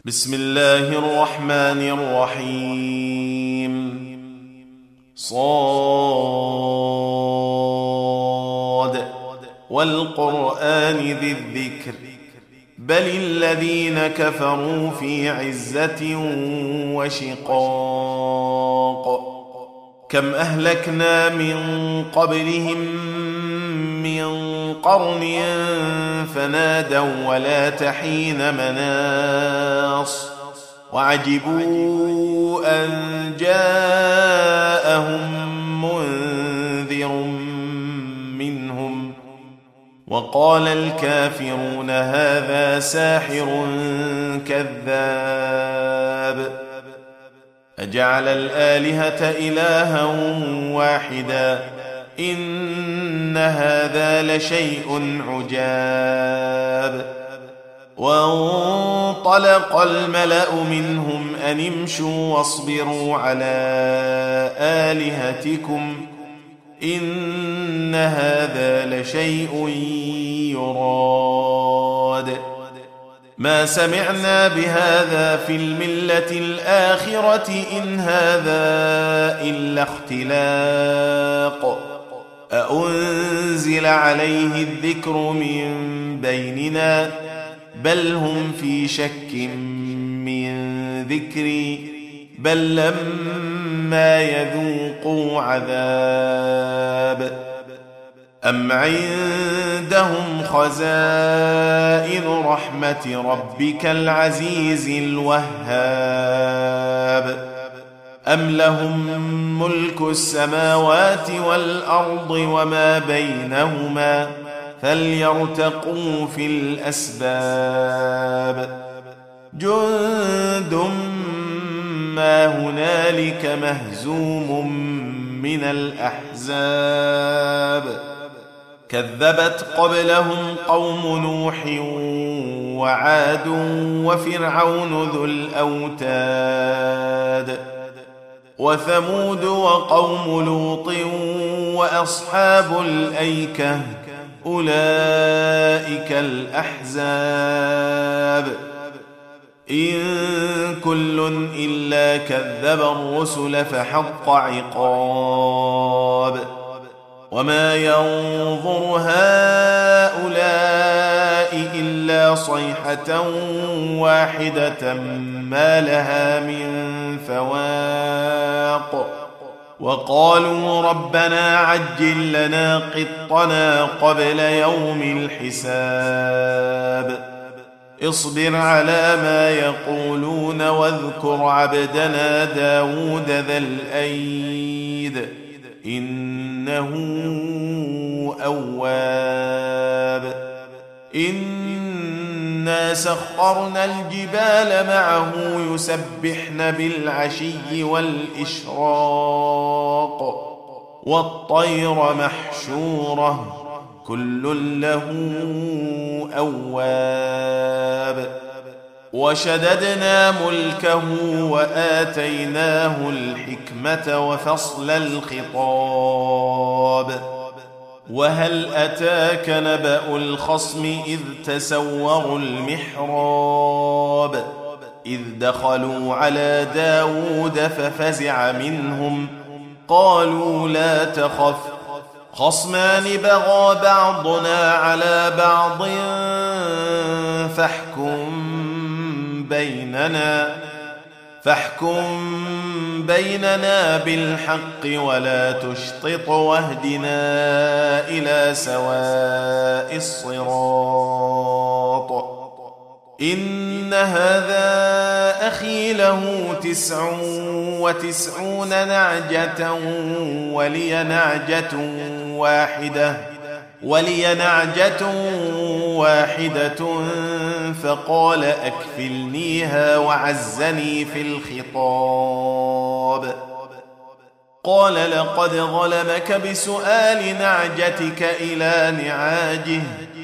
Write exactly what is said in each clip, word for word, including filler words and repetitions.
بسم الله الرحمن الرحيم. صاد والقرآن ذي الذكر بل الذين كفروا في عزة وشقاق. كم أهلكنا من قبلهم من قرن فنادوا ولا تحين مناص وعجبوا أن جاءهم منذر منهم وقال الكافرون هذا ساحر كذاب. أجعل الآلهة إلها واحدا إن هذا لشيء عجاب. وانطلق الملأ منهم أن امشوا واصبروا على آلهتكم إن هذا لشيء يراد. ما سمعنا بهذا في الملة الآخرة إن هذا إلا اختلاق. أأنزل عليه الذكر من بيننا بل هم في شك من ذكري بل لما يذوقوا عذاب. أم عندهم خزائن رحمة ربك العزيز الوهاب أم لهم ملك السماوات والأرض وما بينهما فليرتقوا في الأسباب. جند ما هنالك مهزوم من الأحزاب. كذبت قبلهم قوم نوح وعاد وفرعون ذو الأوتاد وثمود وقوم لوط وأصحاب الأيكة أولئك الأحزاب. إن كل إلا كذب الرسل فحق عقاب. وما ينظر هؤلاء إلا صيحة واحدة ما لها من فواق. وقالوا ربنا عجل لنا قطنا قبل يوم الحساب. اصبر على ما يقولون واذكر عبدنا داود ذا الأيد إنه أواب. إنا سخرنا الجبال معه يسبحن بالعشي والإشراق والطير محشورة كل له أواب. وشددنا ملكه وآتيناه الحكمة وفصل الخطاب. وهل أتاك نبأ الخصم إذ تسوروا المحراب إذ دخلوا على داود ففزع منهم قالوا لا تخف خصمان بغى بعضنا على بعض فاحكم بيننا فاحكم بيننا بالحق ولا تشطط واهدنا إلى سواء الصراط. إن هذا أخي له تسع وتسعون نعجة ولي نعجة واحدة ولي نعجة واحدة فقال أكفلنيها وعزني في الخطاب. قال لقد ظلمك بسؤال نعجتك إلى نعاجه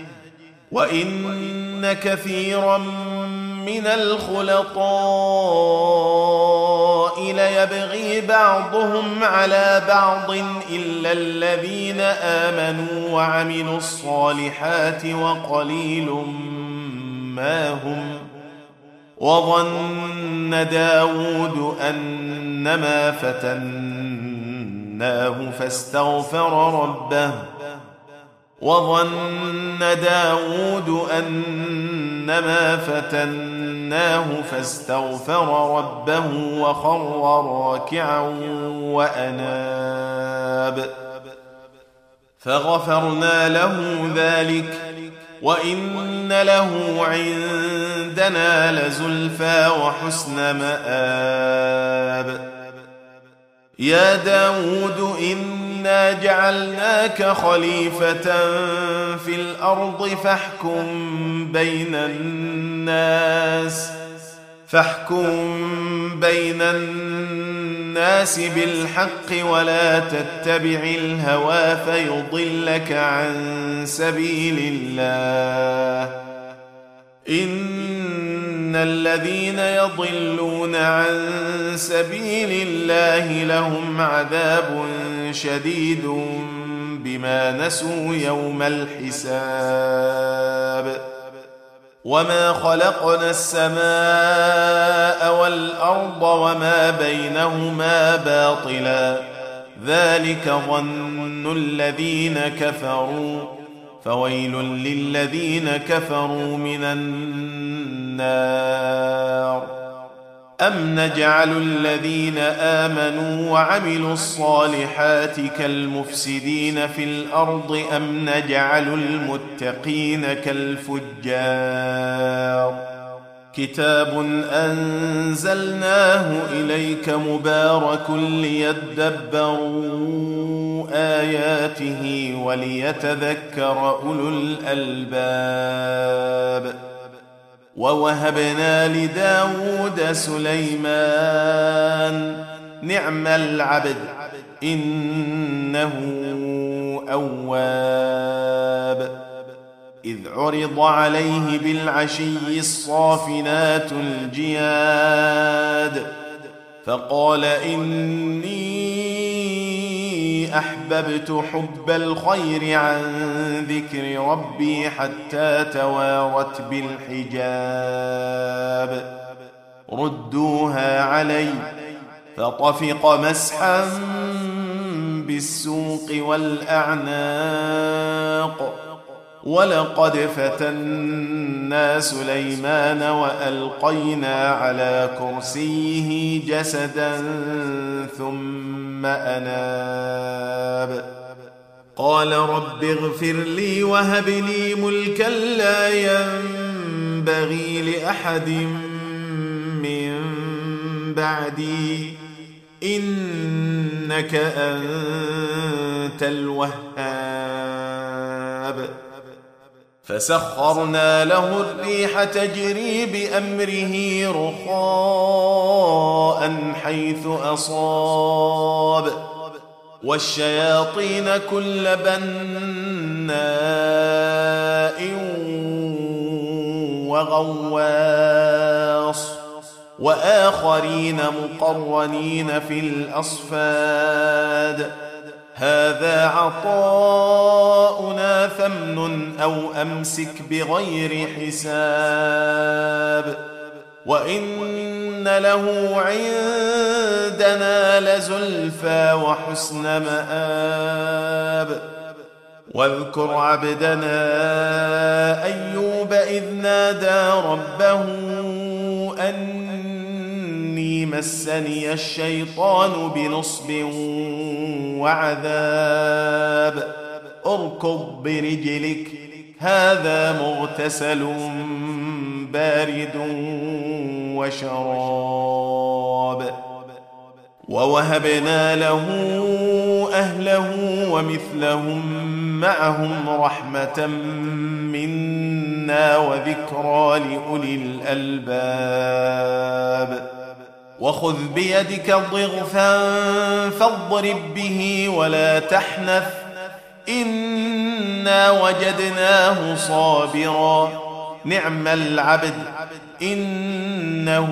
وإن كثيرا من الخلطاء ليبغي بعضهم على بعض إلا الذين آمنوا وعملوا الصالحات وقليل ما هم وظن داود أنما فتناه فاستغفر ربه وظن داود أنما فتناه فاستغفر ربه وخر راكعا وأناب فغفرنا له ذلك وإن له عندنا لزلفى وحسن مآب. يا داود إنا جعلناك خليفة في الأرض فاحكم بين الناس فاحكم بين الناس بالحق ولا تتبع الهوى فيضلك عن سبيل الله إن الذين يضلون عن سبيل الله لهم عذاب شديد بما نسوا يوم الحساب. وما خلقنا السماء والأرض وما بينهما باطلا ذلك ظن الذين كفروا فويل للذين كفروا من النار. أم نجعل الذين آمنوا وعملوا الصالحات كالمفسدين في الأرض أم نجعل المتقين كالفجار. كتاب أنزلناه إليك مبارك ليدبروا آياته وليتذكر أولو الألباب. ووهبنا لداود سليمان نعم العبد إنه أواب. إذ عرض عليه بالعشي الصافنات الجياد فقال إني أحببت حب الخير عن ذكر ربي حتى توارت بالحجاب. ردوها علي فطفق مسحا بالسوق والأعناق. ولقد فتنا سليمان وألقينا على كرسيه جسدا ثم أناب. قال رب اغفر لي وهب لي ملكا لا ينبغي لأحد من بعدي إنك أنت الوهاب. فسخرنا له الريح تجري بأمره رخاء حيث أصاب والشياطين كل بناء وغواص وآخرين مقرنين في الأصفاد. هذا عطاؤنا فامنن أو أمسك بغير حساب. وإن له عندنا لزلفى وحسن مآب. واذكر عبدنا أيوب إذ نادى ربه أني مسني الشيطان بنصب وعذاب. اركض برجلك هذا مغتسل بارد وشراب. ووهبنا له أهله ومثلهم معهم رحمة منا وذكرى لأولي الألباب. وخذ بيدك ضغثا فاضرب به ولا تحنث إنا وجدناه صابرا نعم العبد إنه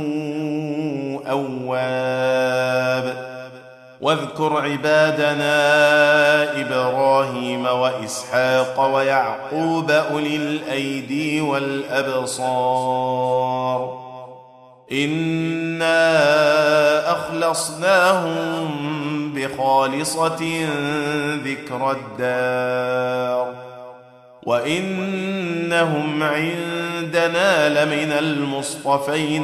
أواب. واذكر عبادنا إبراهيم وإسحاق ويعقوب أولي الأيدي والأبصار إنا أخلصناهم بخالصة ذكر الدار وإنهم عندنا لمن المصطفين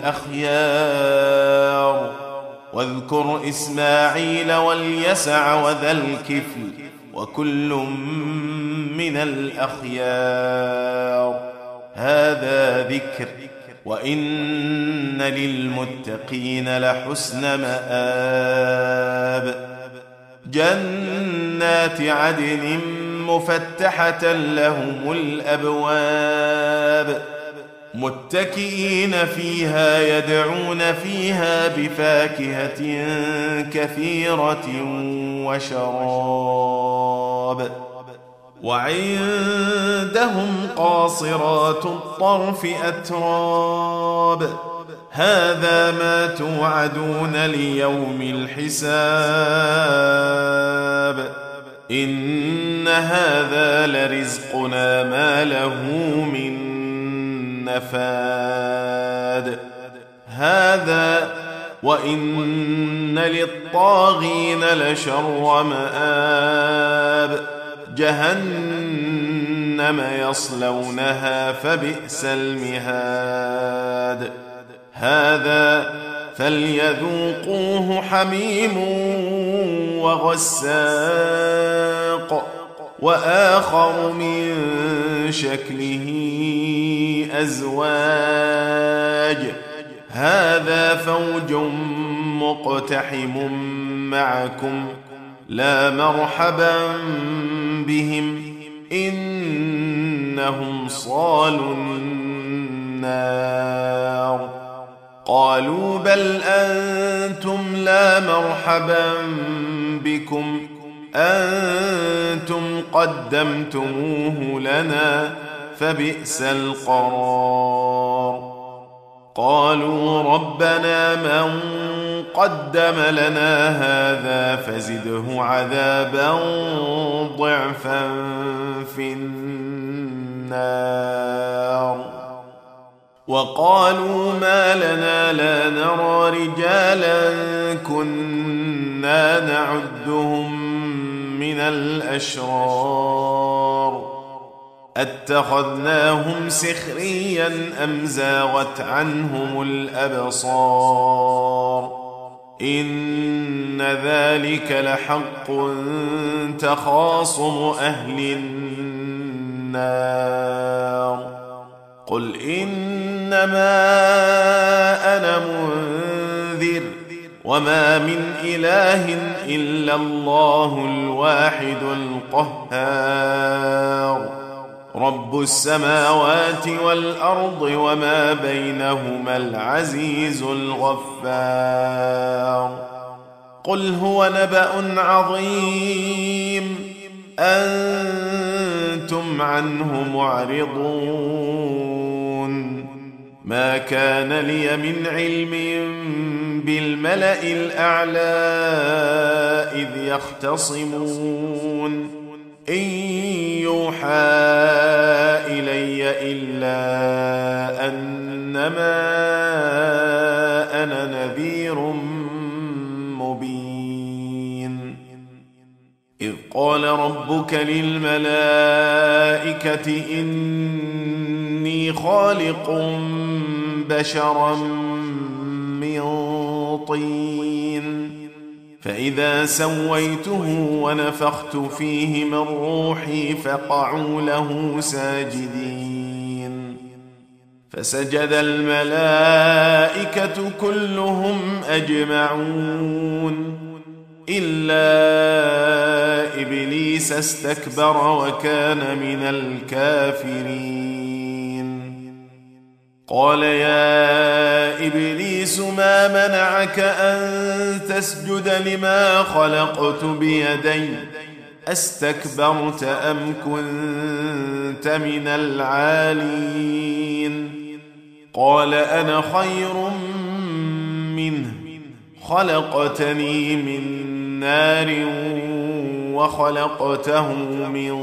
الأخيار واذكر إسماعيل واليسع وذا الكفل وكل من الأخيار هذا ذكر وإن للمتقين لحسن مآب جنات عدن مفتحة لهم الأبواب متكئين فيها يدعون فيها بفاكهة كثيرة وشراب وعندهم قاصرات الطرف أتراب هذا ما توعدون ليوم الحساب إن هذا لرزقنا ما له من نفاد هذا وإن للطاغين لشر مآب جهنم يصلونها فبئس المهاد هذا فليذوقوه حميم وغساق وآخر من شكله أزواج هذا فوج مقتحم معكم لا مرحبا بهم إنهم صالوا النار قالوا بل أنتم لا مرحبا بكم أنتم قدمتموه لنا فبئس القرار قالوا ربنا من قدم لنا هذا فزده عذابا ضعفا في النار وقالوا ما لنا لا نرى رجالا كنا نعدهم من الأشرار اتخذناهم سخريا أم زاغت عنهم الأبصار إن ذلك لحق تخاصم أهل النار قل إنما أنا منذر وما من إله إلا الله الواحد القهار رب السماوات والأرض وما بينهما العزيز الغفار قل هو نبأ عظيم أنتم عنه معرضون ما كان لي من علم بالملأ الأعلى إذ يختصمون إن يوحى إلي إلا أنما أنا نذير مبين إذ قال ربك للملائكة إني خالق بشرا من طين فإذا سويته ونفخت فيه من روحي فقعوا له ساجدين فسجد الملائكة كلهم أجمعون إلا إبليس استكبر وكان من الكافرين قال يا إبليس ما منعك أن تسجد لما خلقت بيدي أستكبرت أم كنت من العالين قال أنا خير منه خلقتني من نار وخلقته من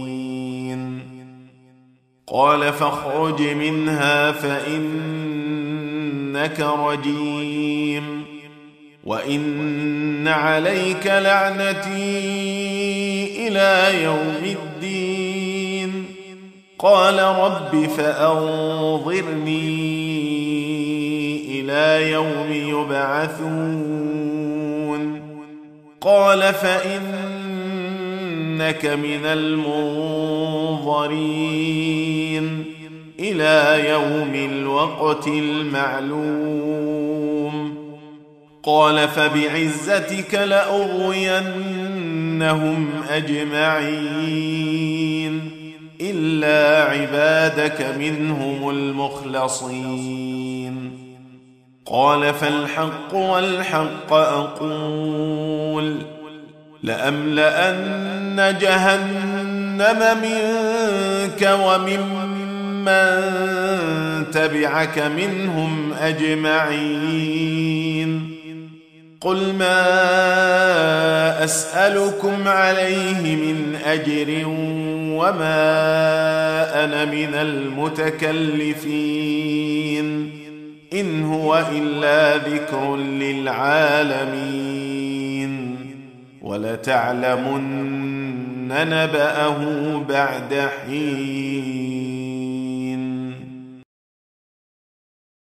طين قال فاخرج منها فإن إنك رجيم وإن عليك لعنتي إلى يوم الدين قال رب فأنظرني إلى يوم يبعثون قال فإنك من المنظرين إلى يوم الوقت المعلوم قال فبعزتك لأغوينهم أجمعين إلا عبادك منهم المخلصين قال فالحق والحق أقول لأملأن جهنم منك وممن تبعك منهم أجمعين قل ما أسألكم عليه من أجر وما أنا من المتكلفين إن هو إلا ذكر للعالمين ولتعلمن نبأه بعد حين